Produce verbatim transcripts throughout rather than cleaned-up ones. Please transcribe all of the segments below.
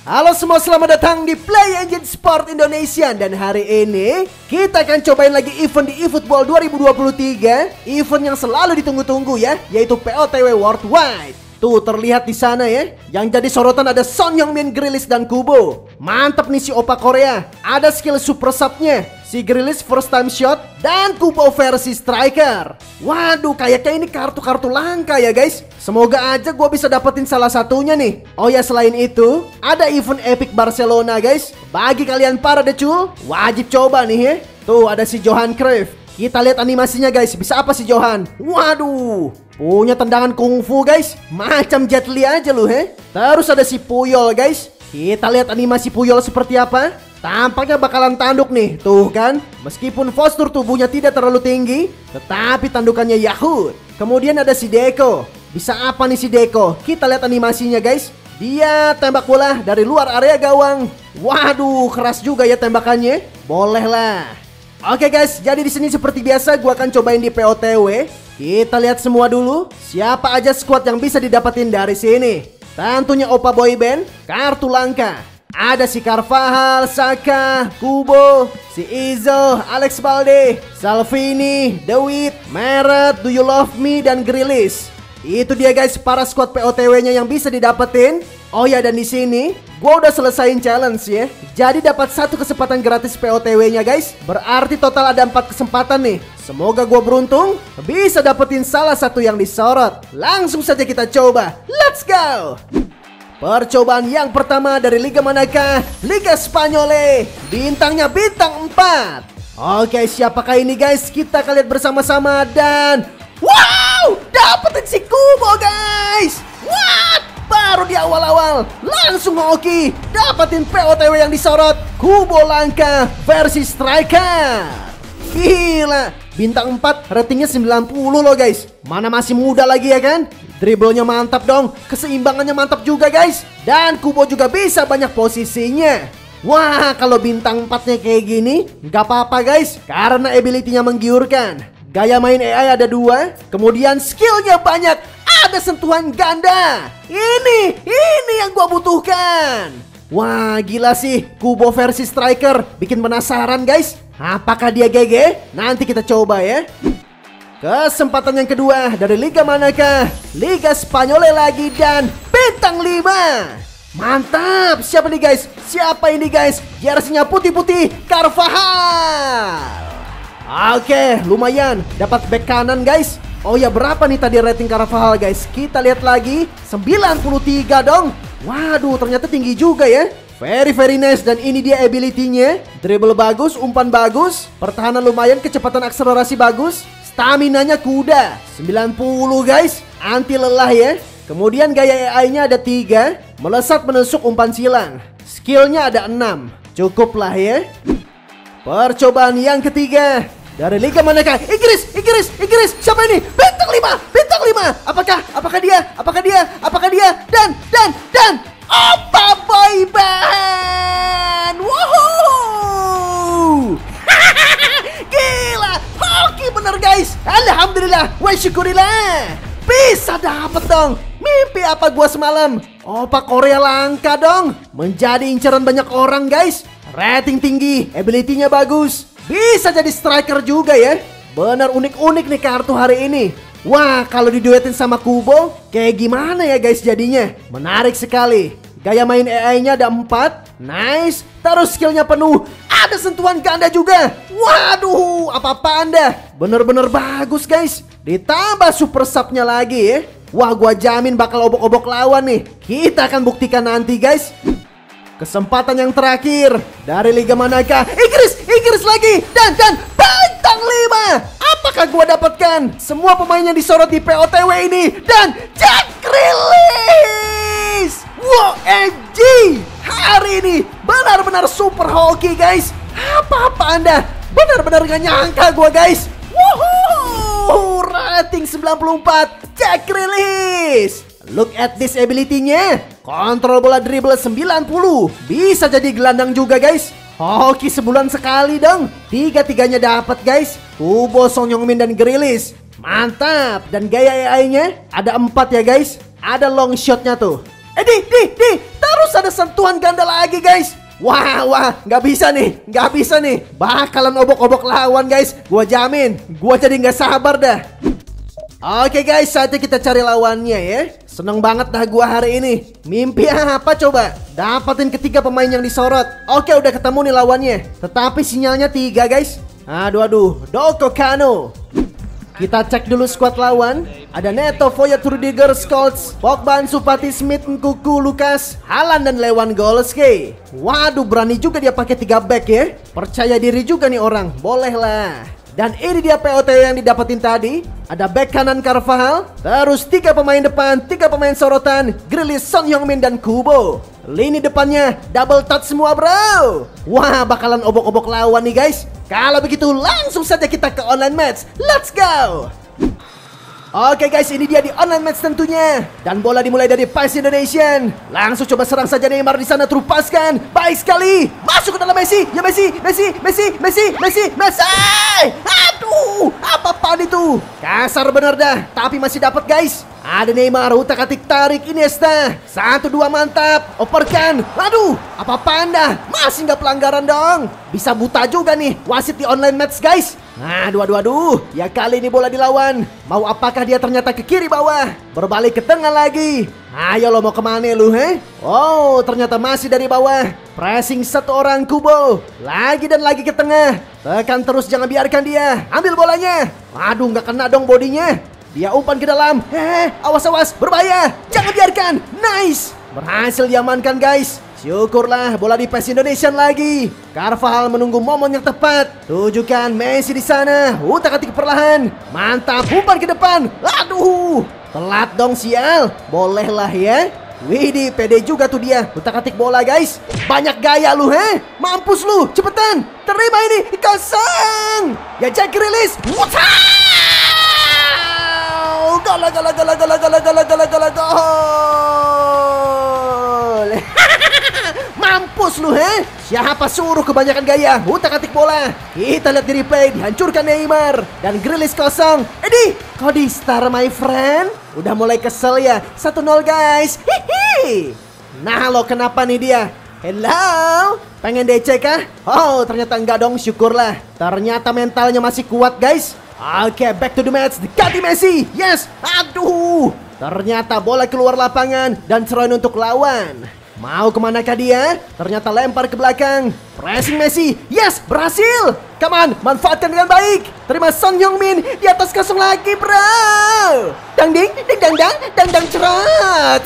Halo semua, selamat datang di Play Engine Sport Indonesia. Dan hari ini kita akan cobain lagi event di eFootball dua ribu dua puluh tiga. Event yang selalu ditunggu-tunggu ya, yaitu P O T W Worldwide. Tuh terlihat di sana ya. Yang jadi sorotan ada Son Heung-min, Grealish dan Kubo. Mantap nih si Opa Korea. Ada skill super subnya. Si Grealish first time shot dan Kubo versi striker. Waduh, kayaknya ini kartu-kartu langka ya guys. Semoga aja gue bisa dapetin salah satunya nih. Oh ya, selain itu ada event Epic Barcelona guys. Bagi kalian para decul, wajib coba nih ya. Tuh ada si Johan Cruyff. Kita lihat animasinya guys. Bisa apa si Johan? Waduh, punya tendangan kungfu guys. Macam Jet Li aja lu he. Terus ada si Puyol guys. Kita lihat animasi Puyol seperti apa. Tampaknya bakalan tanduk nih. Tuh kan, meskipun postur tubuhnya tidak terlalu tinggi, tetapi tandukannya Yahoo. Kemudian ada si Deco. Bisa apa nih si Deco? Kita lihat animasinya guys. Dia tembak bola dari luar area gawang. Waduh, keras juga ya tembakannya. Boleh lah. Oke guys, jadi di sini seperti biasa gua akan cobain di P O T W. Kita lihat semua dulu siapa aja squad yang bisa didapetin dari sini. Tentunya Opa Boyband, kartu langka. Ada si Carvajal, Saka, Kubo, si Izzo, Alex Balde, Salvini, De Ligt, Meret, Do You Love Me, dan Grealish. Itu dia guys para squad P O T W-nya yang bisa didapetin. Oh ya, dan di sini gua udah selesain challenge ya. Jadi dapat satu kesempatan gratis P O T W-nya guys. Berarti total ada empat kesempatan nih. Semoga gua beruntung bisa dapetin salah satu yang disorot. Langsung saja kita coba. Let's go. Percobaan yang pertama dari liga manakah? Liga Spanyol. Bintangnya bintang empat. Oke, siapakah ini guys? Kita akan lihat bersama-sama dan wow, dapetin si Kubo guys. What? Baru di awal-awal langsung hoki dapetin P O T W yang disorot. Kubo langka versi striker. Gila, bintang empat, ratingnya sembilan puluh loh guys. Mana masih muda lagi ya kan? Dribblenya mantap dong, keseimbangannya mantap juga guys. Dan Kubo juga bisa banyak posisinya. Wah, kalau bintang empatnya kayak gini nggak apa-apa guys, karena ability-nya menggiurkan. Gaya main A I ada dua, kemudian skillnya banyak. Ada sentuhan ganda. Ini, ini yang gua butuhkan. Wah, gila sih. Kubo versi striker. Bikin penasaran guys. Apakah dia G G? Nanti kita coba ya. Kesempatan yang kedua dari liga manakah? Liga Spanyol lagi dan bintang lima. Mantap. Siapa nih guys? Siapa ini guys? Jersey-nya putih-putih. Carvajal. Oke, lumayan. Dapat back kanan guys. Oh ya, berapa nih tadi rating Carvajal guys? Kita lihat lagi, sembilan puluh tiga dong. Waduh, ternyata tinggi juga ya. Very very nice. Dan ini dia ability-nya. Dribble bagus, umpan bagus, pertahanan lumayan, kecepatan akselerasi bagus, staminanya kuda. Sembilan puluh guys. Anti lelah ya. Kemudian gaya A I-nya ada tiga. Melesat menusuk umpan silang. Skillnya ada enam. Cukup lah ya. Percobaan yang ketiga dari liga manakah? Inggris, Inggris, Inggris. Siapa ini? Bintang lima, bintang lima. Apakah, apakah dia? Apakah dia? Apakah dia? Dan, dan, dan Opa Boyband. Woohoo. Gila, hoki bener guys. Alhamdulillah, wa syukurillah. Bisa dapet dong. Mimpi apa gua semalam? Opa Korea langka dong. Menjadi incaran banyak orang guys. Rating tinggi, ability-nya bagus. Bisa jadi striker juga ya. Benar unik-unik nih kartu hari ini. Wah, kalau diduetin sama Kubo, kayak gimana ya guys jadinya? Menarik sekali. Gaya main A I-nya ada empat. Nice. Terus skillnya penuh. Ada sentuhan ganda juga. Waduh, apa-apa anda. Bener-bener bagus guys. Ditambah super sub-nya lagi ya. Wah, gua jamin bakal obok-obok lawan nih. Kita akan buktikan nanti guys. Kesempatan yang terakhir dari liga manakah? Inggris, Inggris lagi. Dan, dan bintang lima. Apakah gua dapatkan semua pemain yang disorot di P O T W ini? Dan Jack Grealish. Wow, M G. Hari ini benar-benar super hoki guys. Apa-apa anda? Benar-benar gak nyangka gua guys. Woohoo. Rating sembilan puluh empat. Jack Grealish. Look at this ability-nya. Kontrol bola dribble sembilan puluh. Bisa jadi gelandang juga guys. Hoki sebulan sekali dong. Tiga-tiganya dapat guys. Kubo, Son Heung-min dan Grealish. Mantap. Dan gaya A I-nya ada empat ya guys. Ada long shot-nya tuh. Eh di, di, di. Terus ada sentuhan ganda lagi guys. Wah, wah, nggak bisa nih, nggak bisa nih. Bakalan obok-obok lawan guys. Gua jamin, gua jadi nggak sabar dah. Oke guys, saatnya kita cari lawannya ya. Seneng banget dah gua hari ini. Mimpi apa coba? Dapatin ketiga pemain yang disorot. Oke, udah ketemu nih lawannya. Tetapi sinyalnya tiga guys. Aduh, aduh, Doko Kano. Kita cek dulu squad lawan. Ada Neto, Voyet, Rudiger, Scholes, Pogba, Supati, Smith, Nkuku, Lukas, Haaland, dan Lewandowski. Waduh, berani juga dia pakai tiga back ya. Percaya diri juga nih orang. Boleh lah. Dan ini dia P O T yang didapetin tadi. Ada back kanan Carvajal. Terus tiga pemain depan, tiga pemain sorotan, Grealish, Son Heung-min, dan Kubo. Lini depannya double touch semua bro. Wah, bakalan obok-obok lawan nih guys. Kalau begitu langsung saja kita ke online match. Let's go. Oke guys, ini dia di online match tentunya. Dan bola dimulai dari P E S Indonesian. Langsung coba serang saja Neymar di sana, terupaskan. Baik sekali. Masuk ke dalam Messi. Ya Messi, Messi, Messi, Messi, Messi, Messi. Aduh, apa-apaan itu? Kasar bener dah, tapi masih dapat guys. Ada Neymar, utak-atik tarik Iniesta. Satu dua mantap. Operkan. Aduh, apa-apaan dah? Masih nggak pelanggaran dong. Bisa buta juga nih wasit di online match guys. Aduh, aduh, aduh. Ya kali ini bola dilawan. Mau apakah dia ternyata ke kiri bawah? Berbalik ke tengah lagi. Ayo lo mau kemana lu he? Oh, ternyata masih dari bawah. Pressing satu orang Kubo. Lagi dan lagi ke tengah. Tekan terus, jangan biarkan dia. Ambil bolanya. Aduh, nggak kena dong bodinya. Dia umpan ke dalam. Hehe, awas-awas, berbahaya. Jangan biarkan. Nice. Berhasil diamankan guys. Syukurlah bola di P E S Indonesian lagi. Carvajal menunggu momen yang tepat. Tujukan Messi di sana. Utak-atik perlahan. Mantap, umpan ke depan. Aduh, telat dong sial. Bolehlah ya. Widih, pede juga tuh dia. Utak-atik bola guys. Banyak gaya lu he. Mampus lu, cepetan. Terima ini, kosong. Ya Jack Grealish. Gala gala gala gala gala gala gala gala gol. Mampus lu he. Siapa suruh kebanyakan gaya? Utak-atik bola. Kita lihat di replay, dihancurkan Neymar. Dan Grealish kosong. Edi, kok di star my friend? Udah mulai kesel ya. Satu nol guys. Hihi. Nah lo kenapa nih dia? Hello, pengen D C kah? Oh ternyata enggak dong, syukurlah. Ternyata mentalnya masih kuat guys. Oke, okay, back to the match. Dekati Messi. Yes. Aduh. Ternyata bola keluar lapangan dan seruan untuk lawan. Mau kemanakah dia? Ternyata lempar ke belakang. Pressing Messi. Yes, berhasil. Come on, manfaatkan dengan baik. Terima Son Heung-min di atas kosong lagi, bro. Dang ding, ding dang dang, dang dang cerot.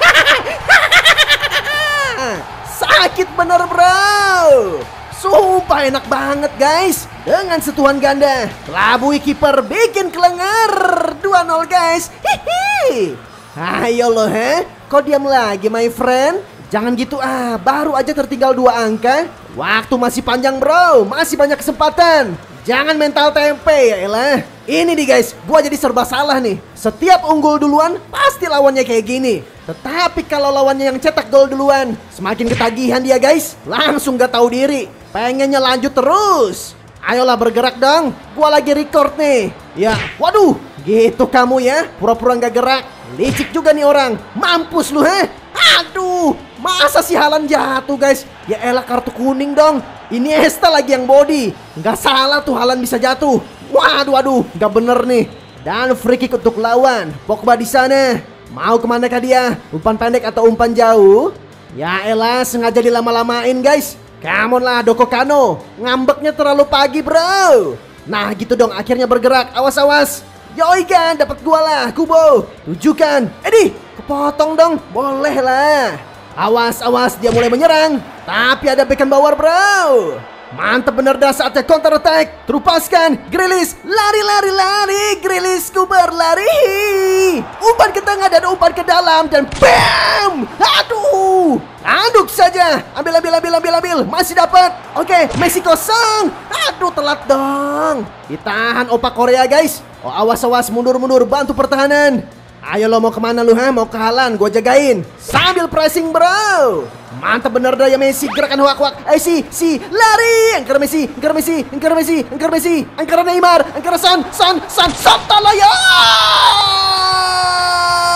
Sakit bener, bro. Sumpah enak banget guys. Dengan sentuhan ganda, kelabui kiper, bikin kelengar. Dua nol guys. Hihi. Ayo lo he. Kok diam lagi my friend? Jangan gitu ah, baru aja tertinggal dua angka. Waktu masih panjang bro, masih banyak kesempatan. Jangan mental tempe ya elah. Ini nih guys, gua jadi serba salah nih. Setiap unggul duluan, pasti lawannya kayak gini. Tetapi kalau lawannya yang cetak gol duluan, semakin ketagihan dia guys. Langsung gak tahu diri, pengennya lanjut terus. Ayolah bergerak dong, gua lagi record nih. Ya, waduh, gitu kamu ya, pura-pura gak gerak. Licik juga nih orang, mampus lu he. Aduh, masa si Haaland jatuh guys? Ya elah, kartu kuning dong. Iniesta lagi yang body. Nggak salah tuh Haaland bisa jatuh. Waduh, waduh, nggak bener nih. Dan free kick untuk lawan. Pogba di sana. Mau kemana kah dia? Umpan pendek atau umpan jauh? Ya elah, sengaja dilama-lamain guys. Come on lah Doko Kano. Ngambeknya terlalu pagi bro. Nah gitu dong, akhirnya bergerak. Awas-awas. Yoi kan, dapat gua lah Kubo. Tujukan. Edi, kepotong dong. Boleh lah. Awas-awas, dia mulai menyerang. Tapi ada Beckenbauer bro. Mantap bener dah, saatnya counter attack. Terupaskan, Grealish. Lari, lari, lari. Grealish kuber lari. Umpan ke tengah dan umpan ke dalam. Dan bam. Aduh. Aduk saja. Ambil, ambil, ambil, ambil, ambil. Masih dapat. Oke, Messi kosong. Aduh, telat dong. Ditahan opak Korea guys. Oh, awas-awas, mundur-mundur. Bantu pertahanan. Ayo lo mau kemana lu ha? Mau ke Haaland, gua jagain. Sambil pressing bro. Mantap bener dah ya Messi. Gerakan wak-wak. Eh si, si, lari. Angker Messi, angker Messi, angker Messi, angker Messi, angker Neymar, angker Son, Son, Son, Son, tolong ya.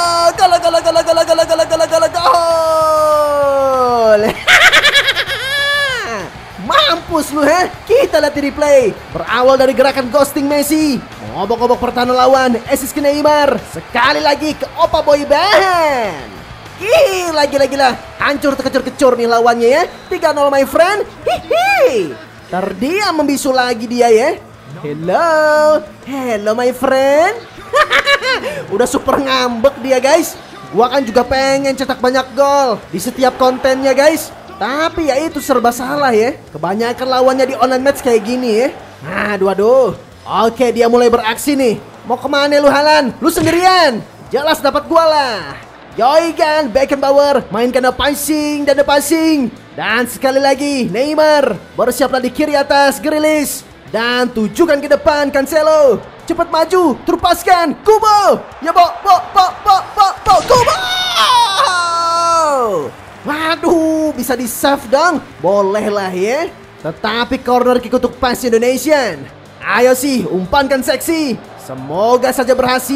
Gol, gol, gol, gol, gol, gol, gol, gol, gol. Mampus lu he. Kita lihat di replay. Berawal dari gerakan ghosting Messi, ngobok-ngobok pertahanan lawan, assist ke Neymar, sekali lagi ke Opa Boy Band. Gila, gila, gila. Hancur terkecur-kecur nih lawannya ya. tiga nol my friend. Hihi. Terdiam membisu lagi dia ya. Hello. Hello my friend. Udah super ngambek dia guys. Gua kan juga pengen cetak banyak gol di setiap kontennya guys. Tapi ya itu serba salah ya. Kebanyakan lawannya di online match kayak gini ya. Aduh aduh. Oke, dia mulai beraksi nih. Mau kemana lu Haaland? Lu sendirian. Jelas dapat gua lah. Yoigan Beckenbauer mainkan passing dan passing. Dan sekali lagi Neymar bersiaplah di kiri atas Grealish. Dan tujukan ke depan Cancelo. Cepat maju, terpaskan Kubo. Ya bo bo bo bo bo bo Kubo. Waduh, bisa di save dong. Boleh lah ya. Tetapi corner kick untuk pas Indonesian. Ayo sih, umpankan seksi. Semoga saja berhasil.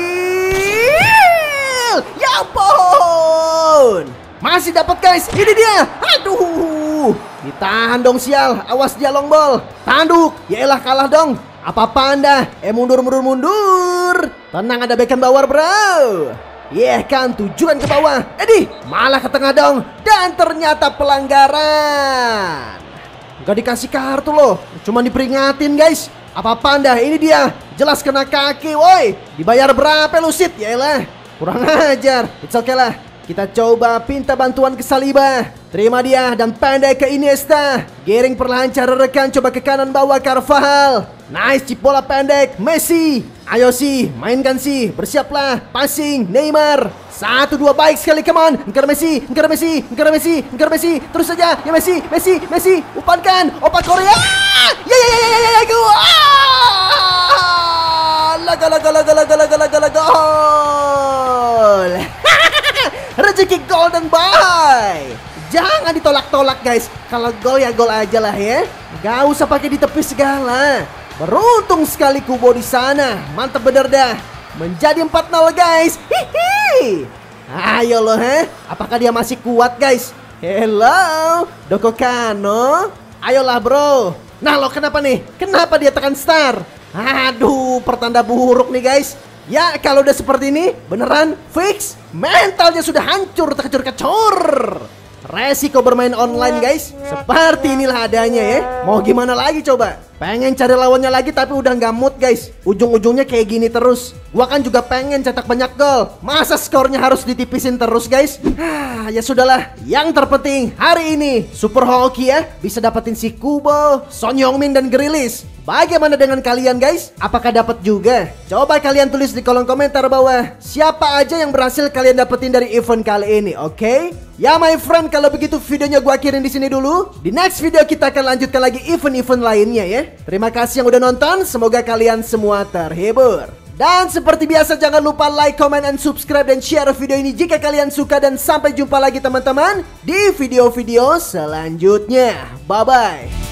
Ya ampun. Masih dapat guys. Ini dia. Aduh. Ditahan dong sial. Awas dia long ball. Tanduk. Yaelah kalah dong. Apa-apa anda? Eh mundur mundur mundur. Tenang, ada Beckenbauer bro. Yeah kan, tujuan ke bawah. Edi malah ke tengah dong. Dan ternyata pelanggaran. Gak dikasih kartu loh, cuma diperingatin guys. Apa-apa anda? Ini dia. Jelas kena kaki woi. Dibayar berapa lu Sid? Yaelah, kurang ajar. It's okay lah. Kita coba pinta bantuan ke Saliba. Terima dia dan pendek ke Iniesta. Giring perlahan cara rekan, coba ke kanan bawah Carvajal. Nice chip bola pendek Messi. Ayo sih, mainkan sih. Bersiaplah, passing Neymar. Satu dua baik sekali, come on. Engkar Messi, engkar Messi, engkar Messi, engkar Messi. Terus saja, ya Messi, Messi, Messi. Umpankan, Opa Korea. Ya ya ya ya ya ya gol. Laga laga laga laga laga laga laga gol. Rezeki golden boy. Jangan ditolak-tolak guys. Kalau gol ya gol aja lah ya. Gak usah pakai ditepis segala. Beruntung sekali Kubo di sana. Mantap bener dah. Menjadi empat nol guys. Hihi. Ayo loh he. Apakah dia masih kuat guys? Hello Doko Kano. Ayolah bro. Nah lo kenapa nih? Kenapa dia tekan star? Aduh, pertanda buruk nih guys. Ya kalau udah seperti ini beneran fix. Mentalnya sudah hancur terkecur-kecur. Resiko bermain online guys, seperti inilah adanya ya. Mau gimana lagi coba? Pengen cari lawannya lagi tapi udah nggak mood guys. Ujung-ujungnya kayak gini terus. Gua kan juga pengen cetak banyak gol. Masa skornya harus ditipisin terus guys? Ah, ya sudahlah. Yang terpenting hari ini Super Hoki ya bisa dapetin si Kubo, Son Heung-min dan Grealish. Bagaimana dengan kalian guys? Apakah dapat juga? Coba kalian tulis di kolom komentar bawah. Siapa aja yang berhasil kalian dapetin dari event kali ini, oke? Okay? Ya my friend, kalau begitu videonya gua akhirin di sini dulu. Di next video kita akan lanjutkan lagi event-event lainnya ya. Terima kasih yang udah nonton. Semoga kalian semua terhibur. Dan seperti biasa jangan lupa like, comment, and subscribe dan share video ini jika kalian suka. Dan sampai jumpa lagi teman-teman di video-video selanjutnya. Bye-bye.